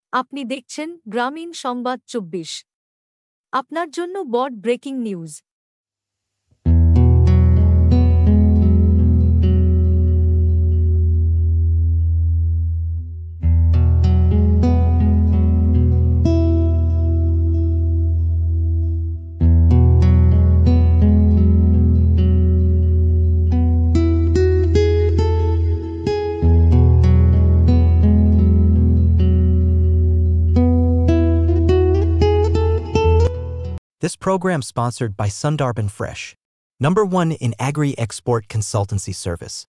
আপনি দেখছেন গ্রামীণ সংবাদ ২৪। আপনার জন্য বড় breaking news. This program sponsored by Sundarban Fresh, #1 in agri-export consultancy service.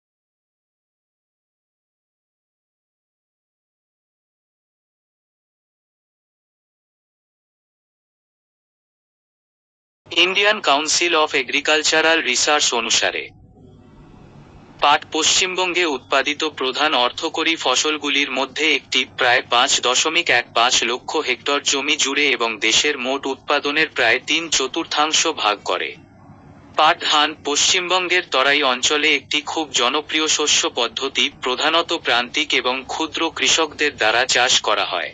Indian council of agricultural research অনুসারে পাট পশ্চিমবঙ্গে উৎপাদিত প্রধান অর্থকরী ফসলগুলির মধ্যে একটি, প্রায় ৫.১৫ লক্ষ হেক্টর জমি জুড়ে এবং দেশের মোট উৎপাদনের প্রায় ৩/৪ ভাগ করে। পাট ধান পশ্চিমবঙ্গের তরাই অঞ্চলে একটি খুব জনপ্রিয় শস্য পদ্ধতি, প্রধানত প্রান্তিক এবং ক্ষুদ্র কৃষকদের দ্বারা চাষ করা হয়।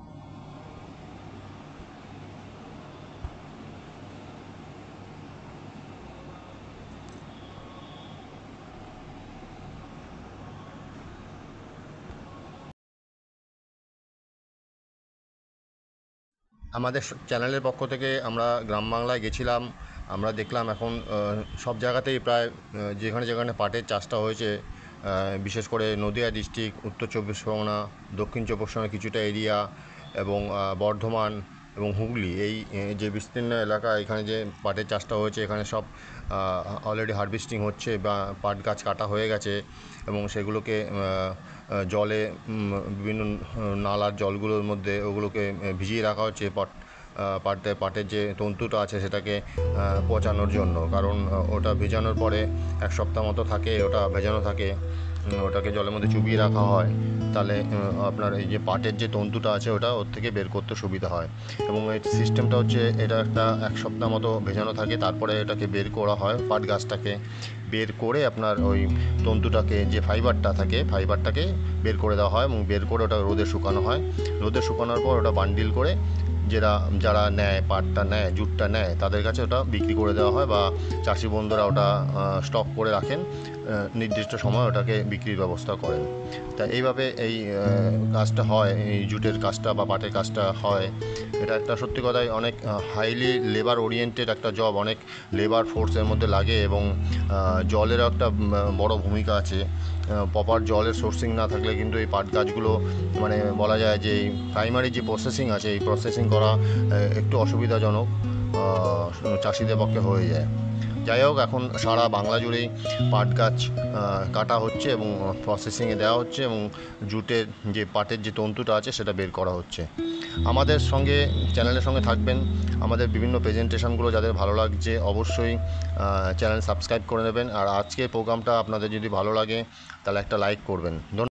আমাদের চ্যানেলের পক্ষ থেকে আমরা গ্রাম বাংলায় গেছিলাম। আমরা দেখলাম এখন সব জায়গাতেই প্রায় যেখানে যেখানে পাটের চাষটা হয়েছে, বিশেষ করে নদিয়া ডিস্ট্রিক্ট, উত্তর চব্বিশ পরগনা, দক্ষিণ চব্বিশ পরগনা কিছুটা এরিয়া এবং বর্ধমান এবং হুগলি, এই যে বিস্তীর্ণ এলাকা, এখানে যে পাটের চাষটা হয়েছে, এখানে সব অলরেডি হারভেস্টিং হচ্ছে বা পাট গাছ কাটা হয়ে গেছে এবং সেগুলোকে জলে বিভিন্ন নালার জলগুলোর মধ্যে ওগুলোকে ভিজিয়ে রাখা হচ্ছে পাটের যে তন্তুটা আছে সেটাকে পচানোর জন্য। কারণ ওটা ভেজানোর পরে 1 সপ্তাহ মতো থাকে, ওটা ভেজানো থাকে, ওটাকে জলের মধ্যে চুবিয়ে রাখা হয়, তাহলে আপনার এই যে পাটের যে তন্তুটা আছে ওটা ওর থেকে বের করতে সুবিধা হয়। এবং এই সিস্টেমটা হচ্ছে, এটা একটা 1 সপ্তাহ মতো ভেজানো থাকে, তারপরে এটাকে বের করা হয়, পাট গাছটাকে বের করে আপনার ওই তন্তুটাকে, যে ফাইবারটা থাকে, ফাইবারটাকে বের করে দেওয়া হয় এবং বের করে ওটা রোদে শুকানো হয়। রোদে শুকানোর পর ওটা বান্ডিল করে যারা নেয়, পাটটা নেয়, জুটটা নেয়, তাদের কাছে ওটা বিক্রি করে দেওয়া হয় বা চাষি বন্ধুরা ওটা স্টক করে রাখেন, নির্দিষ্ট সময় ওটাকে বিক্রির ব্যবস্থা করেন। তা এইভাবে এই কাজটা হয়, এই জুটের কাজটা বা পাটের কাজটা হয়। এটা একটা সত্যি কথাই অনেক হাইলি লেবার ওরিয়েন্টেড একটা জব, অনেক লেবার ফোর্সের মধ্যে লাগে এবং জলের একটা বড় ভূমিকা আছে। প্রপার জলের সোর্সিং না থাকলে কিন্তু এই পাট গাছগুলো, মানে বলা যায় যে এই প্রাইমারি যে প্রসেসিং আছে, এই প্রসেসিং করা একটু অসুবিধাজনক চাষিদের পক্ষে হয়ে যায়। যাই হোক, এখন সারা বাংলা জুড়েই পাট গাছ কাটা হচ্ছে এবং প্রসেসিংয়ে দেওয়া হচ্ছে এবং জুটের যে পাটের যে তন্তুটা আছে সেটা বের করা হচ্ছে। আমাদের সঙ্গে, চ্যানেলের সঙ্গে থাকবেন। আমাদের বিভিন্ন প্রেজেন্টেশনগুলো যাদের ভালো লাগছে অবশ্যই চ্যানেল সাবস্ক্রাইব করে নেবেন। আর আজকের প্রোগ্রামটা আপনাদের যদি ভালো লাগে তাহলে একটা লাইক করবেন।